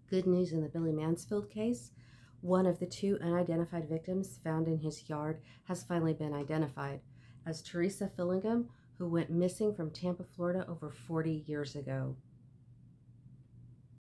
Good news in the Billy Mansfield case. One of the two unidentified victims found in his yard has finally been identified as Teresa Fillingham, who went missing from Tampa, Florida over 40 years ago.